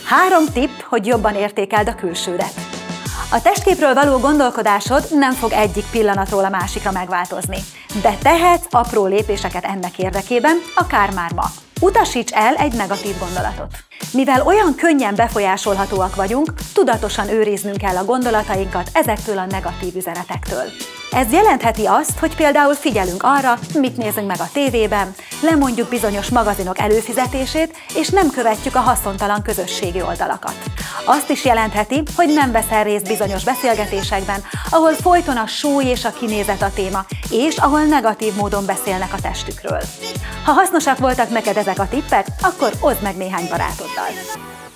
3 tipp, hogy jobban értékeld a külsődet. A testképről való gondolkodásod nem fog egyik pillanatról a másikra megváltozni, de tehetsz apró lépéseket ennek érdekében, akár már ma. Utasíts el egy negatív gondolatot. Mivel olyan könnyen befolyásolhatóak vagyunk, tudatosan őriznünk kell a gondolatainkat ezektől a negatív üzenetektől. Ez jelentheti azt, hogy például figyelünk arra, mit nézünk meg a tévében, lemondjuk bizonyos magazinok előfizetését, és nem követjük a haszontalan közösségi oldalakat. Azt is jelentheti, hogy nem veszel részt bizonyos beszélgetésekben, ahol folyton a súly és a kinézet a téma, és ahol negatív módon beszélnek a testükről. Ha hasznosak voltak neked ezek a tippek, akkor oszd meg néhány barátoddal.